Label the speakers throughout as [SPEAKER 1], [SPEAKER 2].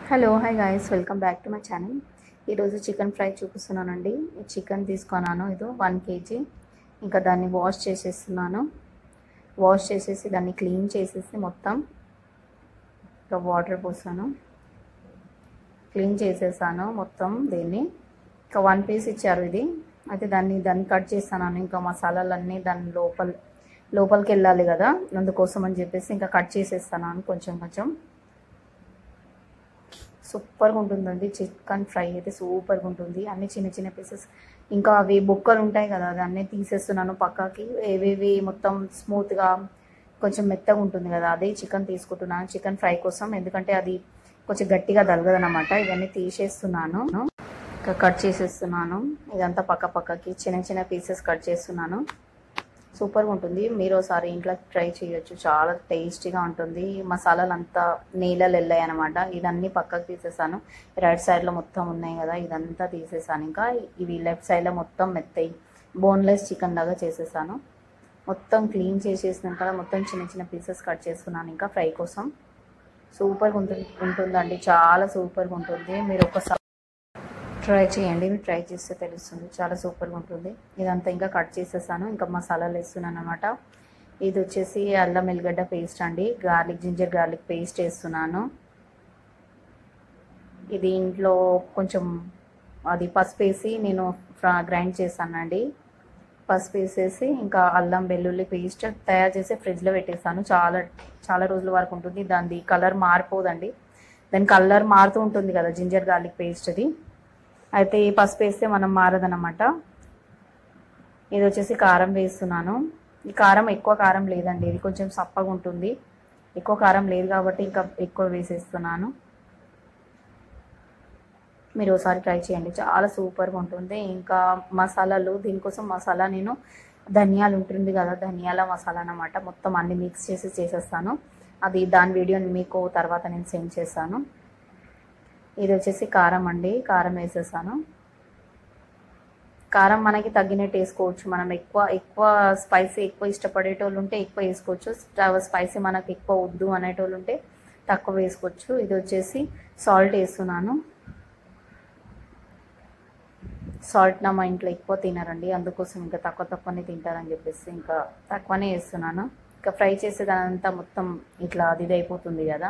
[SPEAKER 1] Hello hi guys welcome back to my channel. ఈరోజు chicken fry చూపిస్తున్నానండి. ఈ chicken తీసుకున్నాను, ఇది 1 kg. ఇంకా దాన్ని వాష్ చేసేస్తున్నాను. వాష్ చేసేసి దాన్ని క్లీన్ చేసేసి మొత్తం ఇంకా వాటర్ పోసాను, క్లీన్ చేసేసాను మొత్తం. దీన్ని ఇంకా 1 piece ఇచ్చారు ఇది. అయితే దాన్ని కట్ చేస్తాను. ఇంకా మసాలాలన్నీ దాని లోపలికి వెళ్ళాలి కదా, అందుకోసం అని చెప్పేసి ఇంకా కట్ చేసేస్తాను కొంచెం కొంచెం. సూపర్గా ఉంటుందండి చికెన్ ఫ్రై అయితే, సూపర్గా ఉంటుంది. అన్ని చిన్న చిన్న పీసెస్, ఇంకా అవి బొక్కలు ఉంటాయి కదా, అన్నీ తీసేస్తున్నాను పక్కకి. ఏవేవి మొత్తం స్మూత్గా కొంచెం మెత్తగా ఉంటుంది కదా, అదే చికెన్ తీసుకుంటున్నాను చికెన్ ఫ్రై కోసం. ఎందుకంటే అది కొంచెం గట్టిగా తగలదన్నమాట. ఇవన్నీ తీసేస్తున్నాను, ఇంకా కట్ చేసేస్తున్నాను. ఇదంతా పక్కకి చిన్న చిన్న పీసెస్ కట్ చేస్తున్నాను. సూపర్గా ఉంటుంది. మీరు ఒకసారి ఇంట్లో ట్రై చేయొచ్చు, చాలా టేస్టీగా ఉంటుంది. మసాలాలు అంతా నీళ్ళలు వెళ్ళాయి అనమాట. ఇదన్నీ పక్కకు తీసేసాను. రైట్ సైడ్లో మొత్తం ఉన్నాయి కదా, ఇదంతా తీసేసాను. ఇంకా ఇవి లెఫ్ట్ సైడ్లో మొత్తం మెత్తయి బోన్లెస్ చికెన్ లాగా చేసేసాను. మొత్తం క్లీన్ చేసేసినాక మొత్తం చిన్న చిన్న పీసెస్ కట్ చేసుకున్నాను ఇంకా ఫ్రై కోసం. సూపర్గా ఉంటుందండి, చాలా సూపర్గా ఉంటుంది. మీరు ఒకసారి ట్రై చేయండి, మీరు ట్రై చేస్తే తెలుస్తుంది, చాలా సూపర్గా ఉంటుంది. ఇదంతా ఇంకా కట్ చేసేసాను. ఇంకా మసాలాలు వేస్తున్నాను అనమాట. ఇది వచ్చేసి అల్లం ఎల్లిగడ్డ పేస్ట్ అండి, జింజర్ గార్లిక్ పేస్ట్ వేస్తున్నాను. ఇది ఇంట్లో కొంచెం అది పసుపు వేసి నేను గ్రైండ్ చేశానండి. పసుపు వేసేసి ఇంకా అల్లం వెల్లుల్లి పేస్ట్ తయారు చేసి ఫ్రిడ్జ్లో పెట్టేస్తాను. చాలా చాలా రోజుల వరకు ఉంటుంది. దాని కలర్ మారిపోదండి, దాని కలర్ మారుతూ ఉంటుంది కదా జింజర్ గార్లిక్ పేస్ట్ది. అయితే ఈ పసుపు వేస్తే మనం మారదన్నమాట. ఇది వచ్చేసి కారం వేస్తున్నాను. ఈ కారం ఎక్కువ కారం లేదండి, ఇది కొంచెం సప్పగా ఉంటుంది. ఎక్కువ కారం లేదు కాబట్టి ఇంకా ఎక్కువ వేసేస్తున్నాను. మీరు ఒకసారి ట్రై చేయండి, చాలా సూపర్గా ఉంటుంది. ఇంకా మసాలాలు, దీనికోసం మసాలా నేను ధనియాలు ఉంటుంది కదా, ధనియాల మసాలా అన్నమాట. మొత్తం అన్ని మిక్స్ చేసి చేసేస్తాను. దాని వీడియోని మీకు తర్వాత నేను సెండ్ చేస్తాను. ఇది వచ్చేసి కారం అండి, కారం వేసేసాను. కారం మనకి తగ్గినట్టు వేసుకోవచ్చు. మనం ఎక్కువ స్పైసీ ఎక్కువ ఇష్టపడేటోళ్ళు ఉంటే ఎక్కువ వేసుకోవచ్చు. స్పైసీ మనకు ఎక్కువ వద్దు అనేటోళ్ళు ఉంటే తక్కువ వేసుకోవచ్చు. ఇది వచ్చేసి సాల్ట్ వేస్తున్నాను. సాల్ట్ మా ఇంట్లో ఎక్కువ తినరండి, అందుకోసం ఇంకా తక్కువనే తింటారని చెప్పేసి ఇంకా తక్కువనే వేస్తున్నాను. ఇంకా ఫ్రై చేసేదానంతా మొత్తం ఇట్లా అది అయిపోతుంది కదా,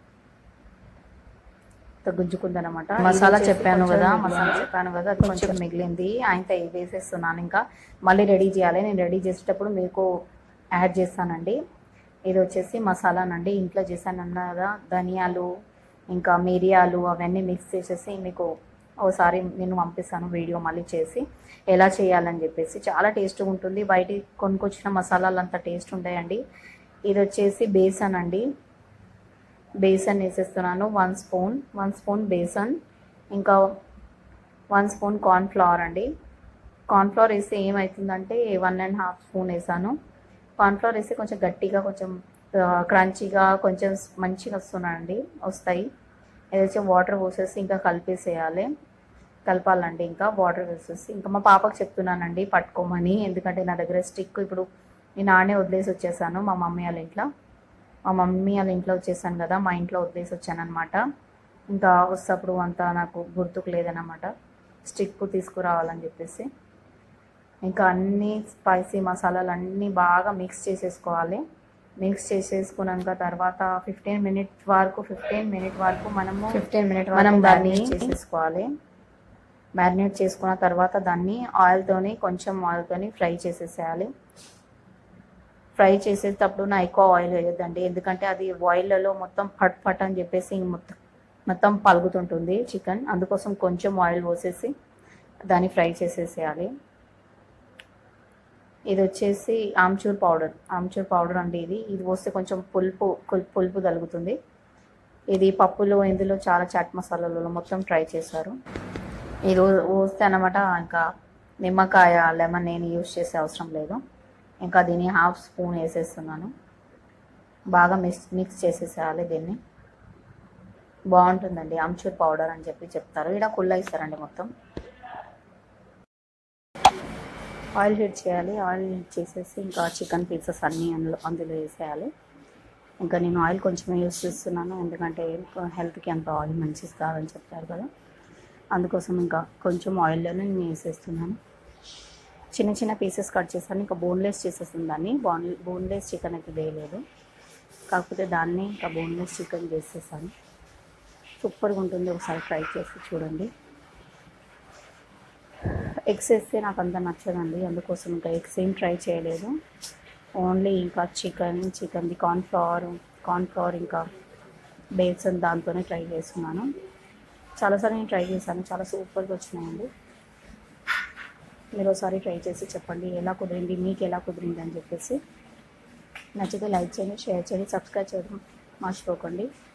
[SPEAKER 1] గుంజుకుందనమాట. మసాలా చెప్పాను కదా అది కొంచెం మిగిలింది, ఆయనతో వేసేస్తున్నాను. ఇంకా మళ్ళీ రెడీ చేయాలి. నేను రెడీ చేసేటప్పుడు మీకు యాడ్ చేస్తానండి. ఇది వచ్చేసి మసాలానండి, ఇంట్లో చేశాను అన్నదా. ధనియాలు ఇంకా మిరియాలు అవన్నీ మిక్స్ చేసేసి మీకు ఒకసారి నేను పంపిస్తాను వీడియో మళ్ళీ చేసి ఎలా చేయాలని చెప్పేసి. చాలా టేస్ట్గా ఉంటుంది. బయట కొనుక్కొచ్చిన మసాలాలు అంత టేస్ట్ ఉంటాయండి. ఇది వచ్చేసి బేసన్ అండి, బేసన్ వేసేస్తున్నాను. 1 స్పూన్ బేసన్, ఇంకా 1 స్పూన్ కార్న్ఫ్లవర్ అండి. కార్న్ఫ్లవర్ వేస్తే ఏమవుతుందంటే 1.5 స్పూన్ వేసాను. కార్న్ఫ్లవర్ వేస్తే కొంచెం గట్టిగా, కొంచెం క్రంచీగా, కొంచెం మంచిగా వస్తాయి. ఏదైతే వాటర్ పోసేసి ఇంకా కలపాలండి. ఇంకా వాటర్ వేసేసి ఇంకా మా పాపకు చెప్తున్నానండి పట్టుకోమని, ఎందుకంటే నా దగ్గర స్టిక్ ఇప్పుడు నేను ఆడనే వదిలేసి వచ్చేసాను. మా మమ్మీ వాళ్ళ ఇంట్లో వచ్చేసాను కదా, మా ఇంట్లో వదిలేసి వచ్చాను అనమాట. ఇంకా వస్తప్పుడు అంతా నాకు గుర్తుకు లేదన్నమాట, స్టిక్ తీసుకురావాలని చెప్పేసి. ఇంకా అన్ని స్పైసీ మసాలాలు అన్నీ బాగా మిక్స్ చేసేసుకోవాలి. మిక్స్ చేసేసుకున్నాక తర్వాత 15 మినిట్ వరకు మనం దాన్ని చేసేసుకోవాలి. మ్యారినేట్ చేసుకున్న తర్వాత దాన్ని కొంచెం ఆయిల్తోని ఫ్రై చేసేసేయాలి. ఫ్రై చేసేటప్పుడు నా ఎక్కువ ఆయిల్ వేయొద్దండి, ఎందుకంటే అది ఆయిల్లో మొత్తం పట్ అని చెప్పేసి మొత్తం పలుగుతుంటుంది చికెన్. అందుకోసం కొంచెం ఆయిల్ పోసేసి దాన్ని ఫ్రై చేసేసేయాలి. ఇది వచ్చేసి ఆమ్చూర్ పౌడర్ అండి. ఇది పోస్తే కొంచెం పులుపు తగులుతుంది. ఇది పప్పులో, ఇందులో చాలా చాట్ మసాలాలలో మొత్తం ట్రై చేశారు. ఇది పోస్తే అన్నమాట. ఇంకా నిమ్మకాయ, లెమన్ నేను యూజ్ చేసే అవసరం లేదు. ఇంకా దీన్ని 1/2 స్పూన్ వేసేస్తున్నాను. బాగా మిక్స్ చేసేసేయాలి దీన్ని. బాగుంటుందండి, ఆమ్చూర్ పౌడర్ అని చెప్తారు. ఇక్కడ కుళ్ళ ఇస్తారండి. మొత్తం ఆయిల్ హీట్ చేయాలి. ఆయిల్ హీట్ చేసేసి ఇంకా చికెన్ పీసెస్ అన్నీ అందులో వేసేయాలి. ఇంకా నేను ఆయిల్ కొంచెం యూస్ చేస్తున్నాను, ఎందుకంటే హెల్త్కి అంత ఆయిల్ మంచిది కాదని చెప్తారు కదా, అందుకోసం ఇంకా కొంచెం ఆయిల్లోనే నేను వేసేస్తున్నాను. చిన్న చిన్న పీసెస్ కట్ చేశాను, ఇంకా బోన్లెస్ చేసేస్తుంది దాన్ని. బోన్లెస్ చికెన్ అయితే వేయలేదు, కాకపోతే దాన్ని ఇంకా బోన్లెస్ చికెన్ చేసేసాను. సూపర్గా ఉంటుంది, ఒకసారి ట్రై చేసి చూడండి. ఎగ్స్ వేస్తే నాకు అంత నచ్చదండి, అందుకోసం ఇంకా ఎగ్స్ ఏం ట్రై చేయలేదు. ఓన్లీ ఇంకా చికెన్ది కార్న్ఫ్లవర్ ఇంకా బేసన్ దాంతోనే ట్రై చేస్తున్నాను. చాలాసార్లు నేను ట్రై చేశాను, చాలా సూపర్గా వచ్చినాయండి. మీరు ఒకసారి ట్రై చేసి చెప్పండి ఎలా కుదిరింది, మీకు ఎలా కుదిరింది అని చెప్పేసి. నచ్చితే లైక్ చేయండి, షేర్ చేయండి, సబ్స్క్రైబ్ చేయడం మర్చిపోకండి.